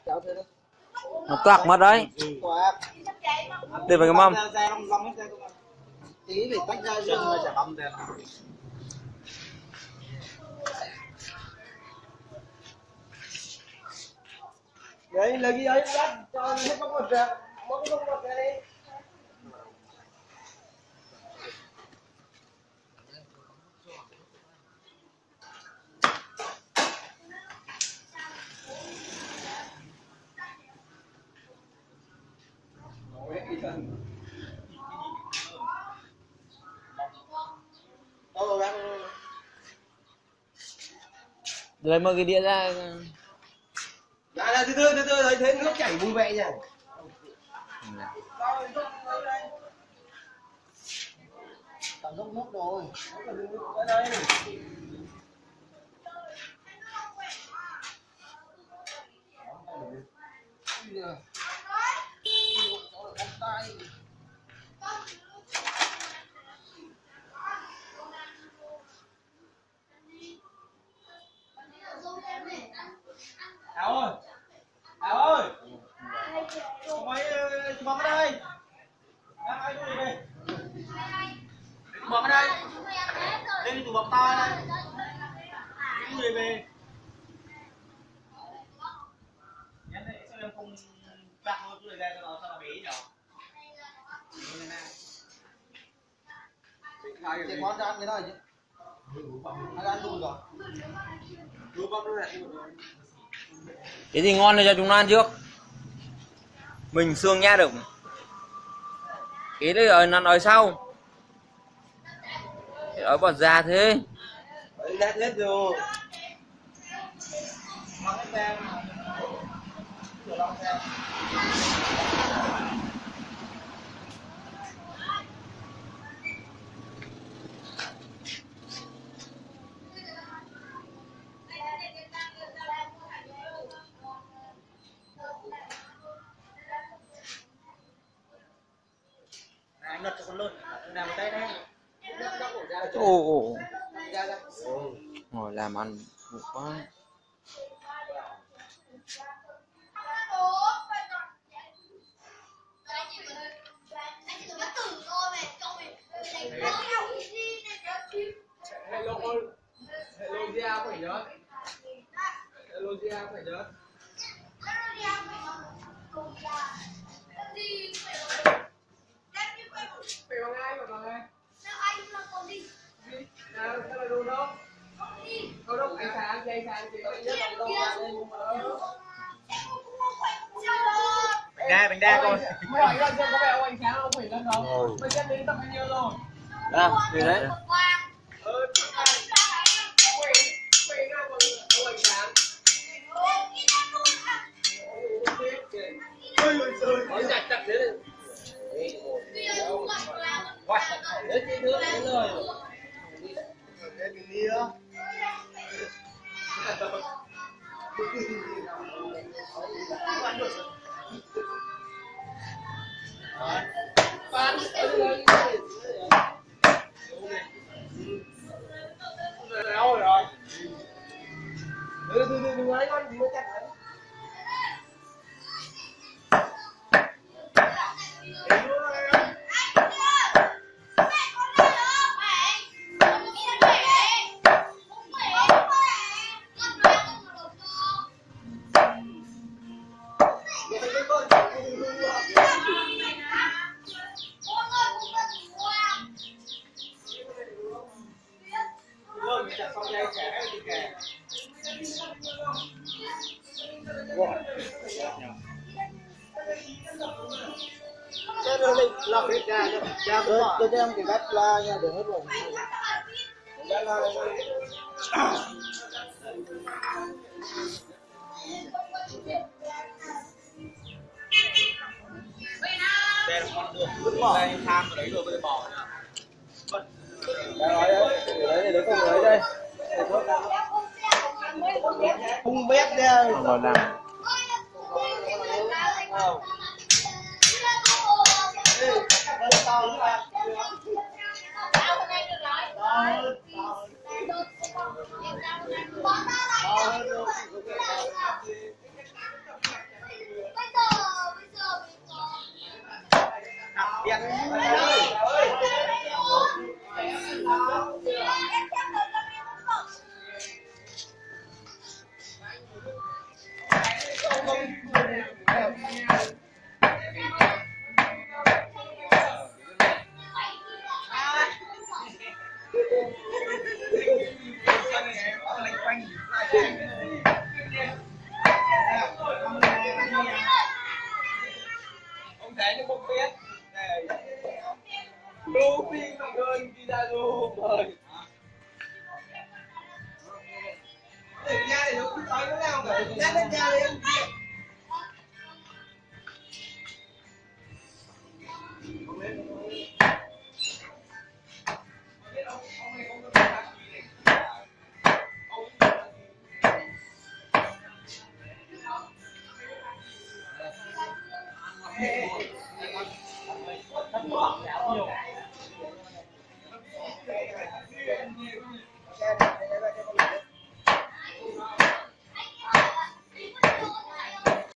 Nó toạc mất đấy. Để vào cái mâm. Tí thì tách ra rồi chả băm được. Đấy lấy cái ấy dắt cho hết bóc một ra, mỗi cái bóc một ra đi. Lấy một cái đĩa ra. Dạ, từ từ thấy thế nước chảy vui vẻ nhỉ. Tao dốc nước rồi. Ở đây. Áo ơi, Áo ơi, chúng mày bấm ở đây, đang ai đuổi về, bấm ở đây, lên tụi bấm to đây, đuổi về, nhắn đấy sao em không đặt luôn đuổi về cho nó sao nó bé nhở? Chị con ra ăn cái này chứ, ăn ăn luôn rồi, luôn bấm luôn này. Cái gì ngon thì cho chúng nó ăn trước. Mình xương nha được. Cái đấy rồi nó nói sau. Nói bỏ ra thế. Đấy hết rồi. Anh ngật cho con lợn, làm tay đây. Ồ. Ngồi làm ăn vụ quá. Hello phải nhớ. Hello phải nhớ. Phải bằng ai mà bằng ai? Sao anh là con đi? Sao là đồ đâu? Đâu đâu anh sáng thì bánh đa con. Mấy hỏi lần chưa có vẻ ông anh sáng ông phải lần đâu. Bây giờ đến tầm bao nhiêu rồi? À, thì đấy. Ôi chặt chặt đấy. Quay, đấy cái nước đấy rồi. Cái lia. Bán đâu rồi? Đừng lấy con gì nó chặt đấy. Cho em cái bát la nha, đừng hết rồi. Đây là con đường vứt bỏ đây tham vào đấy rồi bây giờ bỏ nha. Đấy không lấy đây. Không biết nha. Vào làm. Ông thấy nó không biết. Đô phi mà gần đi ra đô rồi. Để ra để nó cứ nói nó nào cả. Nhắc lên ra đi em.